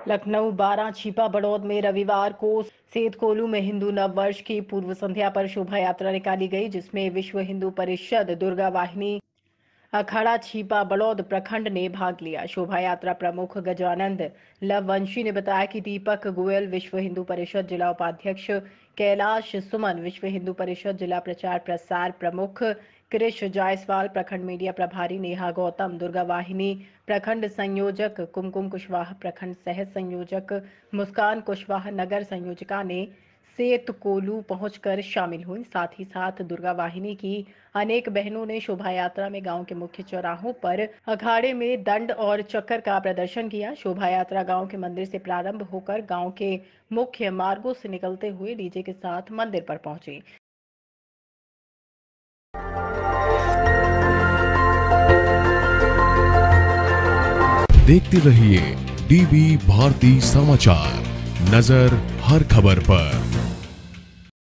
लखनऊ 12 छिपा बड़ौद में रविवार को सेत कोलू में हिंदू नव वर्ष की पूर्व संध्या पर शोभा यात्रा निकाली गई, जिसमें विश्व हिंदू परिषद दुर्गा वाहिनी अखाड़ा छिपा बड़ौद प्रखंड ने भाग लिया। शोभा यात्रा प्रमुख गजानंद लववंशी ने बताया कि दीपक गोयल विश्व हिंदू परिषद जिला उपाध्यक्ष, कैलाश सुमन विश्व हिंदू परिषद जिला प्रचार प्रसार प्रमुख, कृष जायसवाल प्रखंड मीडिया प्रभारी, नेहा गौतम दुर्गा वाहिनी प्रखंड संयोजक, कुमकुम कुशवाहा प्रखंड सह संयोजक, मुस्कान कुशवाहा नगर संयोजिका ने सेत कोलू पहुंचकर शामिल हुई। साथ ही साथ दुर्गा वाहिनी की अनेक बहनों ने शोभा यात्रा में गांव के मुख्य चौराहों पर अखाड़े में दंड और चक्कर का प्रदर्शन किया। शोभा यात्रा गांव के मंदिर से प्रारंभ होकर गांव के मुख्य मार्गों से निकलते हुए डीजे के साथ मंदिर पर पहुंची। देखते रहिए डीवी भारती समाचार, नजर हर खबर पर।